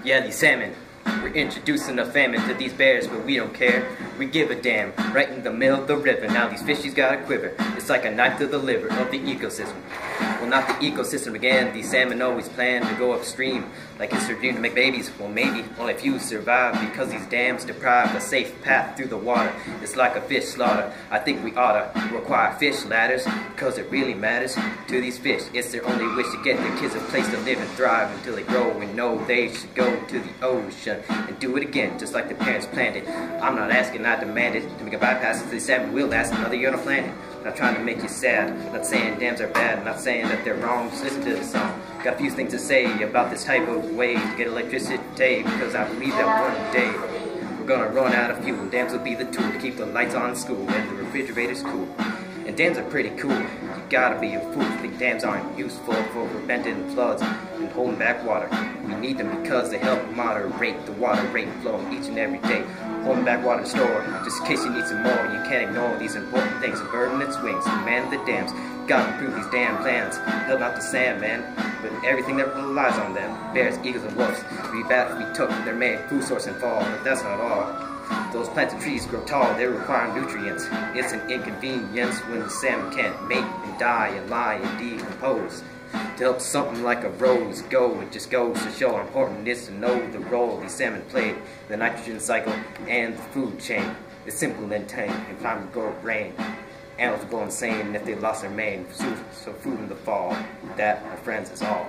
Yeah, these salmon. We're introducing a famine to these bears, but we don't care. We give a damn. Right in the middle of the river, now these fishies got a quiver. It's like a knife to the liver of the ecosystem. Well, not the ecosystem again. These salmon always plan to go upstream, like it's their dream to make babies. Well, maybe only a few survive because these dams deprive a safe path through the water. It's like a fish slaughter. I think we oughta require fish ladders, because it really matters to these fish. It's their only wish to get their kids a place to live and thrive until they grow and know they should go to the ocean and do it again, just like the parents planned it. I'm not asking, I demand it. To make a bypass to the salmon will last another year on the planet. Not trying to make you sad, not saying dams are bad, not saying that they're wrong, just listen to the song. Got a few things to say about this type of way to get electricity, because I believe that one day we're gonna run out of fuel. Dams will be the tool to keep the lights on in school and the refrigerators cool. And dams are pretty cool. You gotta be a fool to think dams aren't useful for preventing floods and holding back water. We need them because they help moderate the water rate flowing each and every day. Holding back water to store, just in case you need some more. You can't ignore these important things. A bird in its wings, man the dams. Gotta improve these damn plans. Help out the salmon, but everything that relies on them. Bears, eagles, and wolves. It'd be bad if we took their main food source and fall, but that's not all. Those plants and trees grow tall, they require nutrients. It's an inconvenience when the salmon can't mate and die and lie and decompose. To help something like a rose go, it just goes to show how important it is to know the role these salmon play in the nitrogen cycle and the food chain. It's simple and tame, and time to go rain. Animals will go insane if they lost their mane. So food in the fall, that, my friends, is all.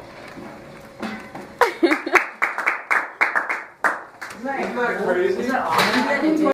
Isn't that crazy?